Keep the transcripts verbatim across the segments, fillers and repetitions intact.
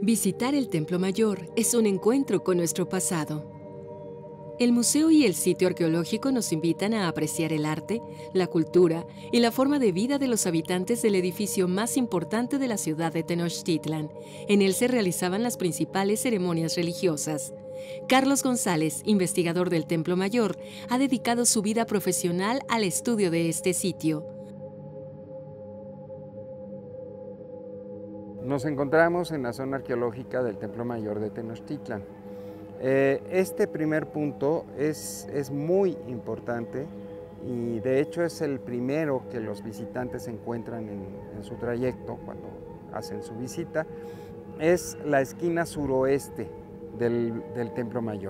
Visitar el Templo Mayor es un encuentro con nuestro pasado. El museo y el sitio arqueológico nos invitan a apreciar el arte, la cultura y la forma de vida de los habitantes del edificio más importante de la ciudad de Tenochtitlan. En él se realizaban las principales ceremonias religiosas. Carlos González, investigador del Templo Mayor, ha dedicado su vida profesional al estudio de este sitio. Nos encontramos en la zona arqueológica del Templo Mayor de Tenochtitlan. Eh, este primer punto es, es muy importante y de hecho es el primero que los visitantes encuentran en, en su trayecto cuando hacen su visita. Es la esquina suroeste del, del Templo Mayor.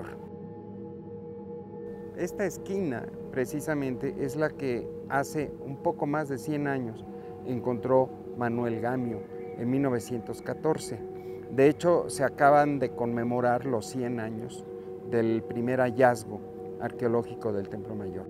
Esta esquina precisamente es la que hace un poco más de cien años encontró Manuel Gamio en mil novecientos catorce. De hecho, se acaban de conmemorar los cien años del primer hallazgo arqueológico del Templo Mayor.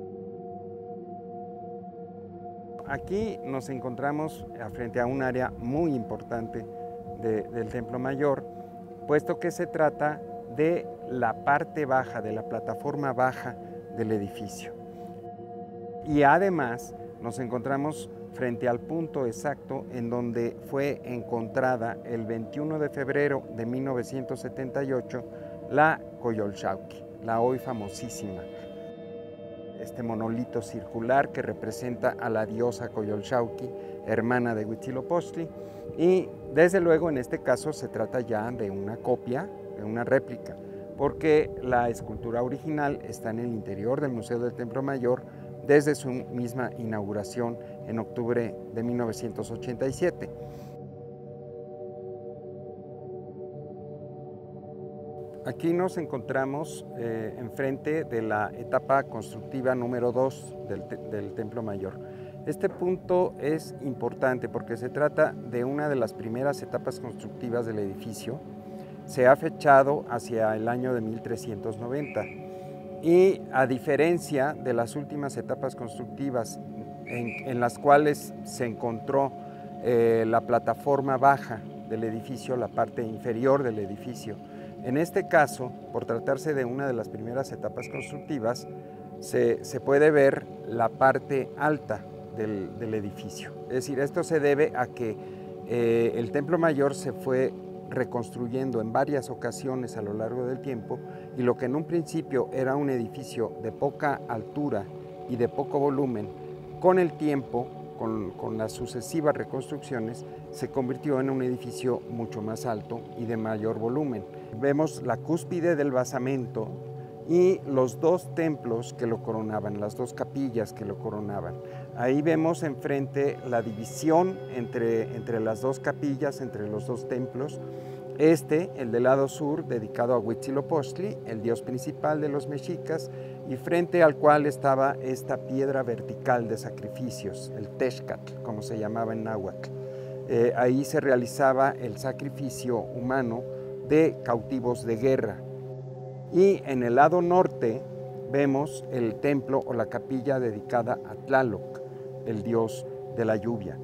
Aquí nos encontramos frente a un área muy importante de, del Templo Mayor, puesto que se trata de la parte baja, de la plataforma baja del edificio. Y además nos encontramos frente al punto exacto en donde fue encontrada el veintiuno de febrero de mil novecientos setenta y ocho la Coyolxauhqui, la hoy famosísima. Este monolito circular que representa a la diosa Coyolxauhqui, hermana de Huitzilopochtli, y desde luego en este caso se trata ya de una copia, de una réplica, porque la escultura original está en el interior del Museo del Templo Mayor desde su misma inauguración en octubre de mil novecientos ochenta y siete. Aquí nos encontramos eh, enfrente de la etapa constructiva número dos del, del Templo Mayor. Este punto es importante porque se trata de una de las primeras etapas constructivas del edificio. Se ha fechado hacia el año de mil trescientos noventa. Y a diferencia de las últimas etapas constructivas en, en las cuales se encontró eh, la plataforma baja del edificio, la parte inferior del edificio, en este caso, por tratarse de una de las primeras etapas constructivas, se, se puede ver la parte alta del, del edificio. Es decir, esto se debe a que eh, el Templo Mayor se fue reconstruyendo en varias ocasiones a lo largo del tiempo y lo que en un principio era un edificio de poca altura y de poco volumen, con el tiempo, con, con las sucesivas reconstrucciones, se convirtió en un edificio mucho más alto y de mayor volumen. Vemos la cúspide del basamento y los dos templos que lo coronaban, las dos capillas que lo coronaban. Ahí vemos enfrente la división entre, entre las dos capillas, entre los dos templos. Este, el del lado sur, dedicado a Huitzilopochtli, el dios principal de los mexicas, y frente al cual estaba esta piedra vertical de sacrificios, el Texcatl, como se llamaba en náhuatl. Eh, ahí se realizaba el sacrificio humano de cautivos de guerra. Y en el lado norte vemos el templo o la capilla dedicada a Tlaloc, el dios de la lluvia.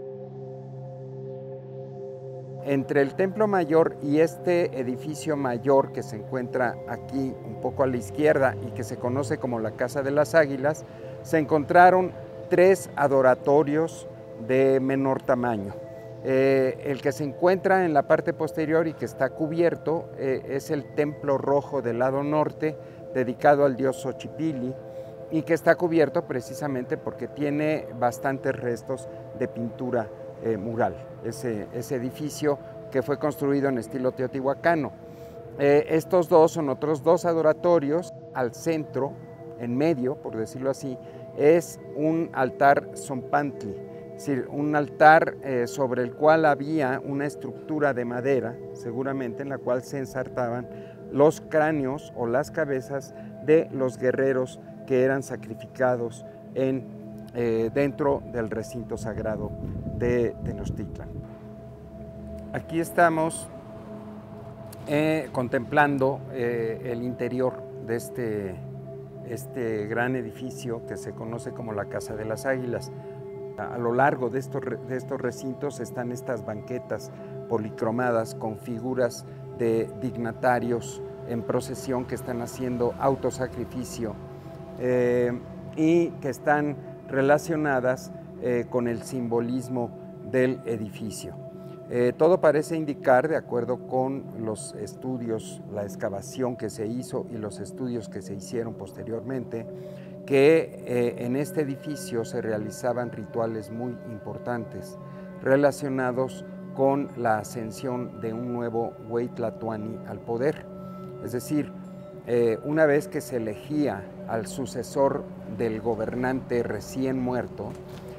Entre el Templo Mayor y este edificio mayor que se encuentra aquí un poco a la izquierda y que se conoce como la Casa de las Águilas, se encontraron tres adoratorios de menor tamaño. Eh, el que se encuentra en la parte posterior y que está cubierto eh, es el Templo Rojo del lado norte, dedicado al dios Xochipilli, y que está cubierto precisamente porque tiene bastantes restos de pintura eh, mural, ese, ese edificio que fue construido en estilo teotihuacano. Eh, estos dos son otros dos adoratorios. Al centro, en medio, por decirlo así, es un altar zompantli, es decir, un altar eh, sobre el cual había una estructura de madera, seguramente en la cual se ensartaban los cráneos o las cabezas de los guerreros que eran sacrificados en, eh, dentro del recinto sagrado de Tenochtitlan. Aquí estamos eh, contemplando eh, el interior de este, este gran edificio que se conoce como la Casa de las Águilas. A lo largo de estos, de estos recintos están estas banquetas policromadas con figuras de dignatarios en procesión que están haciendo autosacrificio eh, y que están relacionadas eh, con el simbolismo del edificio. Eh, todo parece indicar, de acuerdo con los estudios, la excavación que se hizo y los estudios que se hicieron posteriormente, que eh, en este edificio se realizaban rituales muy importantes relacionados con la ascensión de un nuevo Huey Tlatoani al poder. Es decir, eh, una vez que se elegía al sucesor del gobernante recién muerto,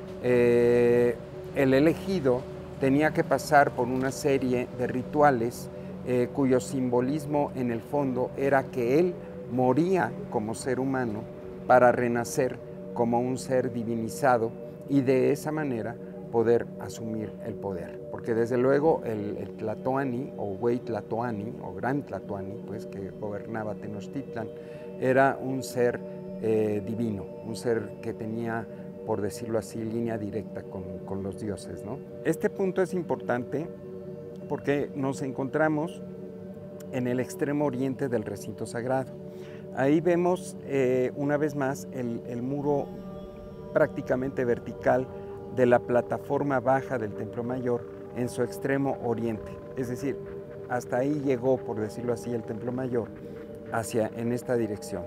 eh, el elegido tenía que pasar por una serie de rituales eh, cuyo simbolismo en el fondo era que él moría como ser humano para renacer como un ser divinizado y de esa manera poder asumir el poder. Porque desde luego el, el Tlatoani o Huey Tlatoani o Gran Tlatoani, pues, que gobernaba Tenochtitlan, era un ser eh, divino, un ser que tenía, por decirlo así, línea directa con, con los dioses, ¿no? Este punto es importante porque nos encontramos en el extremo oriente del recinto sagrado. Ahí vemos eh, una vez más el, el muro prácticamente vertical de la plataforma baja del Templo Mayor en su extremo oriente. Es decir, hasta ahí llegó, por decirlo así, el Templo Mayor, hacia, en esta dirección.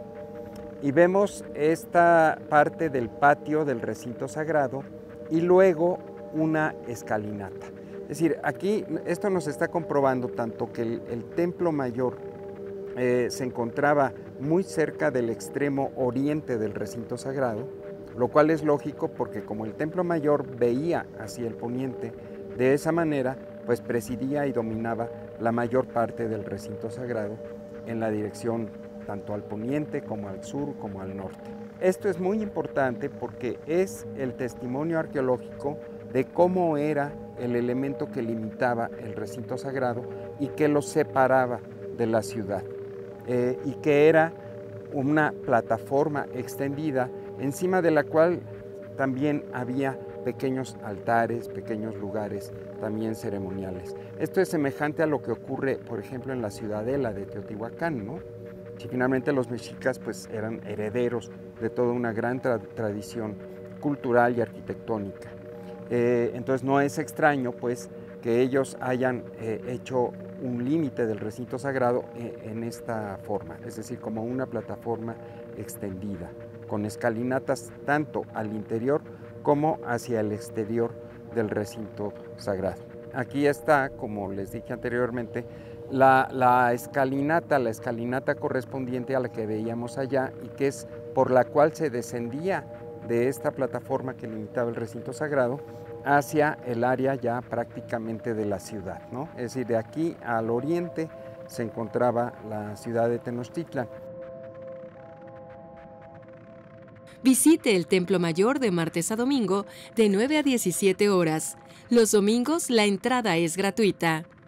Y vemos esta parte del patio del recinto sagrado y luego una escalinata. Es decir, aquí esto nos está comprobando tanto que el, el Templo Mayor eh, se encontraba muy cerca del extremo oriente del recinto sagrado, lo cual es lógico porque como el Templo Mayor veía hacia el poniente, de esa manera pues presidía y dominaba la mayor parte del recinto sagrado en la dirección tanto al poniente como al sur como al norte. Esto es muy importante porque es el testimonio arqueológico de cómo era el elemento que limitaba el recinto sagrado y que lo separaba de la ciudad, eh, y que era una plataforma extendida encima de la cual también había pequeños altares, pequeños lugares también ceremoniales. Esto es semejante a lo que ocurre, por ejemplo, en la ciudadela de Teotihuacán, ¿no? Y finalmente los mexicas pues eran herederos de toda una gran tra tradición cultural y arquitectónica. Eh, entonces no es extraño pues que ellos hayan eh, hecho un límite del recinto sagrado en, en esta forma, es decir, como una plataforma extendida, con escalinatas tanto al interior como hacia el exterior del recinto sagrado. Aquí está, como les dije anteriormente, la, la escalinata, la escalinata correspondiente a la que veíamos allá y que es por la cual se descendía de esta plataforma que limitaba el recinto sagrado hacia el área ya prácticamente de la ciudad, ¿no? Es decir, de aquí al oriente se encontraba la ciudad de Tenochtitlan. Visite el Templo Mayor de martes a domingo de nueve a diecisiete horas. Los domingos la entrada es gratuita.